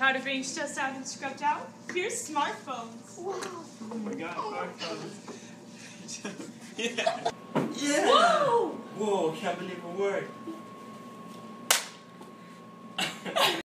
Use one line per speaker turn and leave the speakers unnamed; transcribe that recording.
Tired of being stressed out and scrubbed out? Here's smartphones.
Wow.
Oh my god, smartphones. Yeah.
Yeah.
Whoa!
Whoa, can't believe it worked.